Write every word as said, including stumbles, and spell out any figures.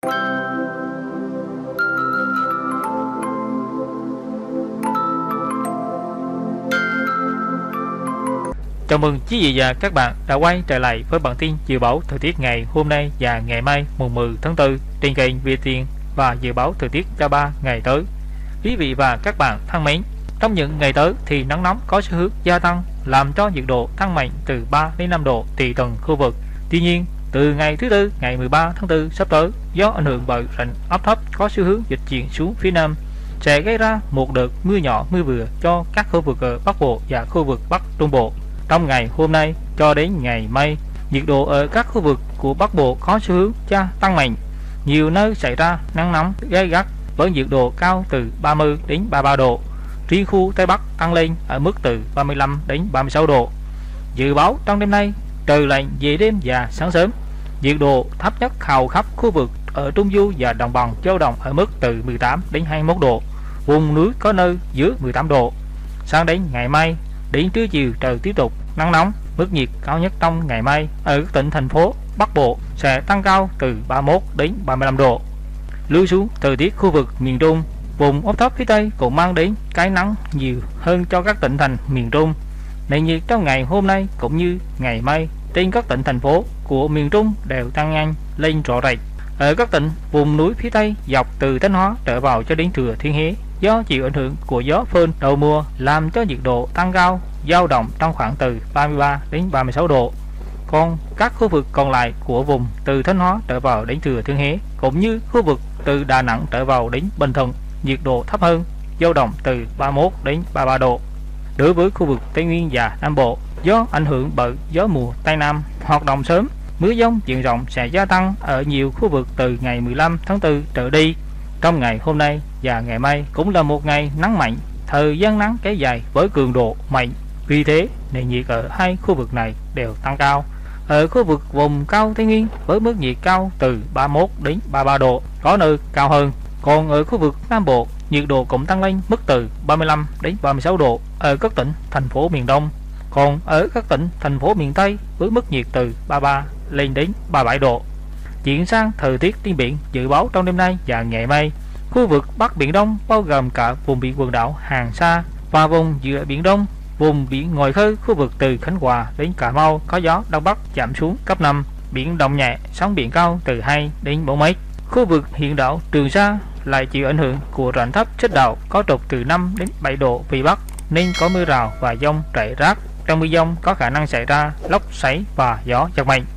Chào mừng quý vị và các bạn đã quay trở lại với bản tin dự báo thời tiết ngày hôm nay và ngày mai mùng mười tháng tư trên kênh Việt Tiền và dự báo thời tiết cho ba ngày tới. Quý vị và các bạn thân mến, trong những ngày tới thì nắng nóng có xu hướng gia tăng, làm cho nhiệt độ tăng mạnh từ ba đến năm độ tùy từng khu vực. Tuy nhiên, từ ngày thứ tư ngày mười ba tháng tư sắp tới, do ảnh hưởng bởi rãnh áp thấp có xu hướng dịch chuyển xuống phía nam, sẽ gây ra một đợt mưa nhỏ mưa vừa cho các khu vực ở Bắc Bộ và khu vực Bắc Trung Bộ. Trong ngày hôm nay cho đến ngày mai, nhiệt độ ở các khu vực của Bắc Bộ có xu hướng gia tăng mạnh, nhiều nơi xảy ra nắng nóng gay gắt với nhiệt độ cao từ ba mươi đến ba mươi ba độ. Riêng khu Tây Bắc tăng lên ở mức từ ba mươi lăm đến ba mươi sáu độ. Dự báo trong đêm nay trời lạnh về đêm và sáng sớm. Nhiệt độ thấp nhất hầu khắp khu vực ở Trung Du và Đồng bằng dao động ở mức từ mười tám đến hai mươi mốt độ, vùng núi có nơi dưới mười tám độ. Sang đến ngày mai, đến trưa chiều trời tiếp tục nắng nóng, mức nhiệt cao nhất trong ngày mai ở các tỉnh thành phố Bắc Bộ sẽ tăng cao từ ba mươi mốt đến ba mươi lăm độ. Lưu xuống thời tiết khu vực miền Trung, vùng áp thấp phía Tây cũng mang đến cái nắng nhiều hơn cho các tỉnh thành miền Trung. Nền nhiệt trong ngày hôm nay cũng như ngày mai trên các tỉnh thành phố của miền Trung đều tăng nhanh lên rõ rệt. Ở các tỉnh vùng núi phía Tây dọc từ Thanh Hóa trở vào cho đến Thừa Thiên Huế, do chịu ảnh hưởng của gió phơn đầu mùa làm cho nhiệt độ tăng cao, dao động trong khoảng từ ba mươi ba đến ba mươi sáu độ. Còn các khu vực còn lại của vùng từ Thanh Hóa trở vào đến Thừa Thiên Huế cũng như khu vực từ Đà Nẵng trở vào đến Bình Thuận, nhiệt độ thấp hơn, dao động từ ba mươi mốt đến ba mươi ba độ. Đối với khu vực Tây Nguyên và Nam Bộ, do ảnh hưởng bởi gió mùa Tây Nam hoạt động sớm, mưa dông diện rộng sẽ gia tăng ở nhiều khu vực từ ngày mười lăm tháng tư trở đi. Trong ngày hôm nay và ngày mai cũng là một ngày nắng mạnh, thời gian nắng kéo dài với cường độ mạnh. Vì thế, nền nhiệt ở hai khu vực này đều tăng cao. Ở khu vực vùng cao Tây Nguyên với mức nhiệt cao từ ba mươi mốt đến ba mươi ba độ, có nơi cao hơn. Còn ở khu vực Nam Bộ, nhiệt độ cũng tăng lên mức từ ba mươi lăm đến ba mươi sáu độ ở các tỉnh thành phố miền Đông. Còn ở các tỉnh thành phố miền Tây với mức nhiệt từ ba mươi ba lên đến ba mươi bảy độ. Chuyển sang thời tiết trên biển, dự báo trong đêm nay và ngày mai, khu vực Bắc Biển Đông bao gồm cả vùng biển quần đảo Hoàng Sa và vùng giữa Biển Đông, vùng biển ngoài khơi khu vực từ Khánh Hòa đến Cà Mau có gió đông bắc giảm xuống cấp năm, biển động nhẹ, sóng biển cao từ hai đến bốn mét. Khu vực huyện đảo Trường Sa lại chịu ảnh hưởng của rãnh thấp xích đạo có trục từ năm đến bảy độ vĩ bắc nên có mưa rào và dông rải rác. Trong mưa dông có khả năng xảy ra lốc xoáy và gió giật mạnh.